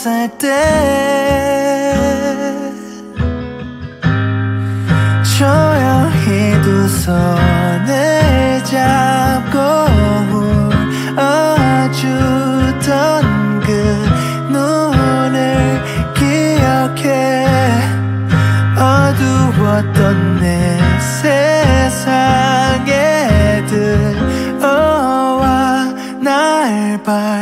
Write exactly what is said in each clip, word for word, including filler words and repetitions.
왔을 때 조용히 두 손을 잡고 울어주던 그 눈을 기억해. 어두웠던 내 세상에 들어와 날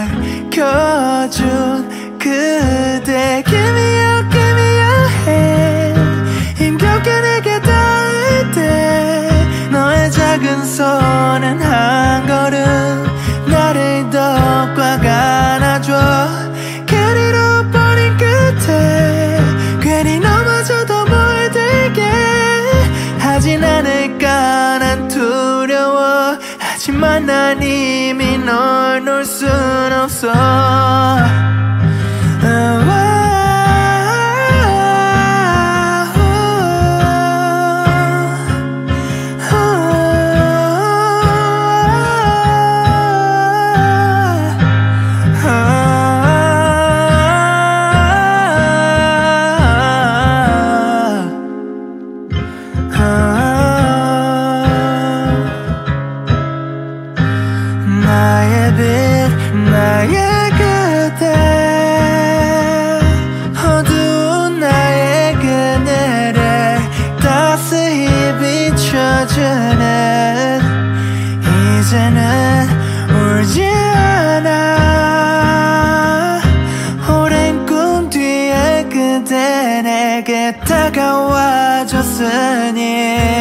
밝혀준 그대. Give me your, give me your hand. 힘겹게 내게 닿을 때 너의 작은 손은 한 걸음 나를 더 꽉 안아줘. 그리로 버린 끝에 괜히 넘어져도 물들게 하진 않을까 난 두려워. 하지만 난 이미 널 놓을 순 없어. 나의 빛 나의 그대 어두운 나의 그늘을 따스히 비춰주는 이제는 울지 않아. 오랜 꿈 뒤에 그대 내게 다가와줬으니